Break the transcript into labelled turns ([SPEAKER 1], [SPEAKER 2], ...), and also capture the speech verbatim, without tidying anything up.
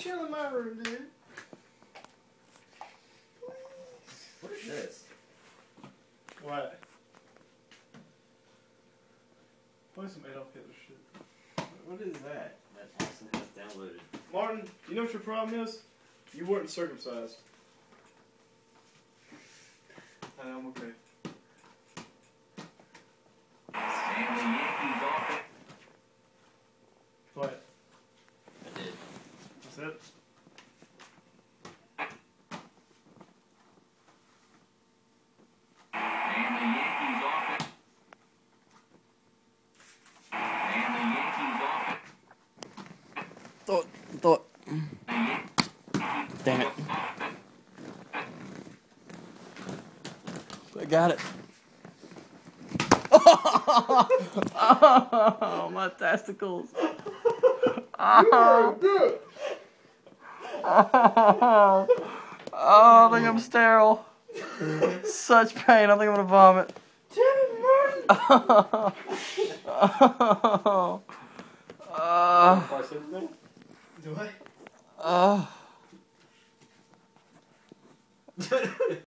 [SPEAKER 1] chill in my room, dude.
[SPEAKER 2] What is this?
[SPEAKER 1] What? Play some Adolf Hitler shit.
[SPEAKER 2] What is that? That Austin has downloaded.
[SPEAKER 1] Martin, you know what your problem is? You weren't circumcised. I know, I'm okay.
[SPEAKER 2] And the Yankees off it.
[SPEAKER 1] What?
[SPEAKER 2] I did.
[SPEAKER 1] That's it?
[SPEAKER 2] And the Yankees off it. And the Yankees off it.
[SPEAKER 3] Thought, thought. Damn it. I got it. Oh, my testicles. Oh. Oh. Oh, I think I'm sterile. Such pain. I think I'm gonna vomit.
[SPEAKER 1] Damn it, Martin!
[SPEAKER 3] Oh. Oh.
[SPEAKER 1] Do I?
[SPEAKER 3] Oh.